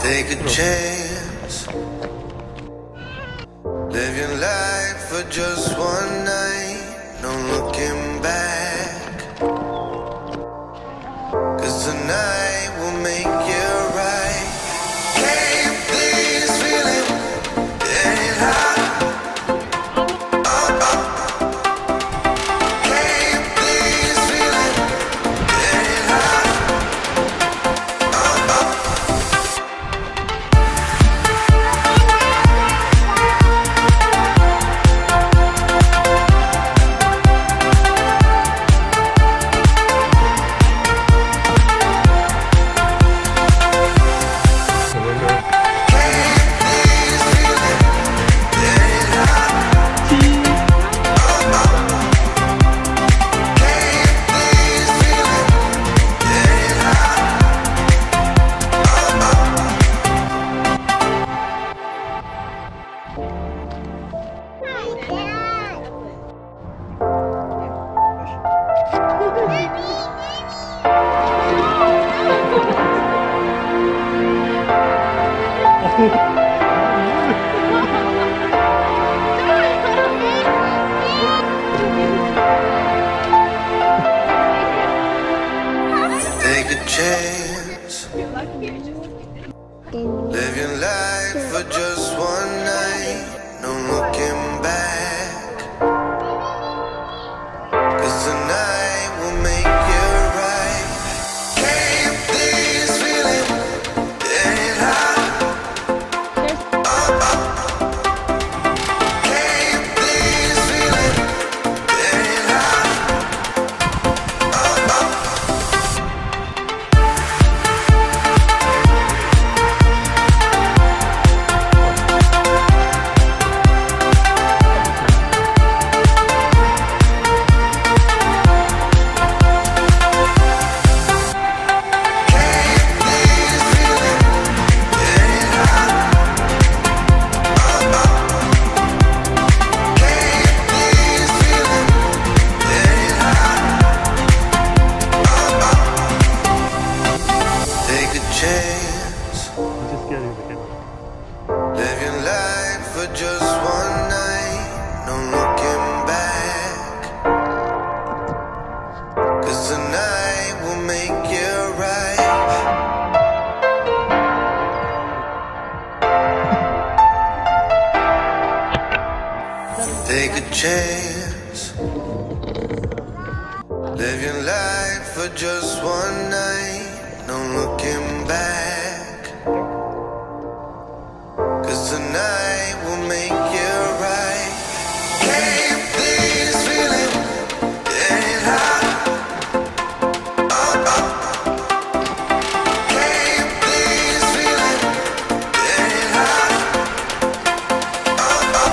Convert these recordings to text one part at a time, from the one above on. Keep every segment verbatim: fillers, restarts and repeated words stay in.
Take a chance. Live your life for just one night. No looking back. 'Cause tonight will make you right. Keep this feeling getting hot. Oh, oh. Keep this feeling getting hot. Oh, oh. Take a chance. Live your life for just one night. No looking back. 'Cause tonight will make you right. Keep this feeling getting hot. Oh, oh. Keep this feeling getting hot. Oh, oh. Chance. Live your life for just one night. No looking back. 'Cause tonight will make you right. Take a chance. Live your life for just one night. No looking back. 'Cause tonight will make you right. Keep this feeling getting hot. Oh, oh. Keep this feeling getting hot. Oh, oh.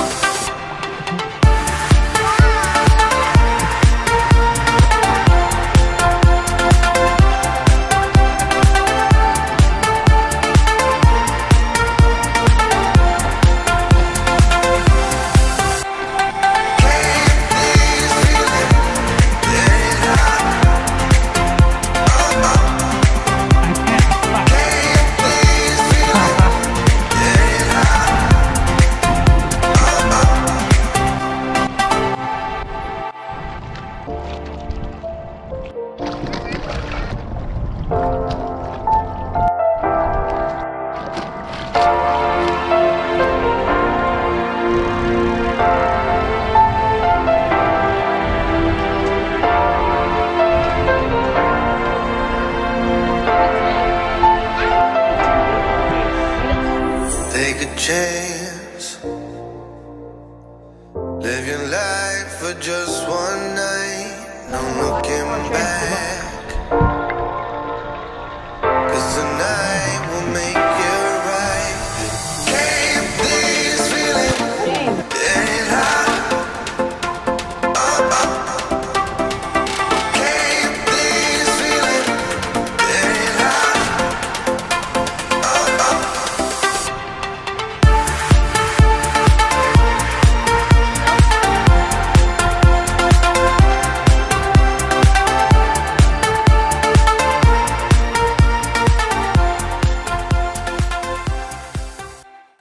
Take a chance. Live your life for just one night. No looking back.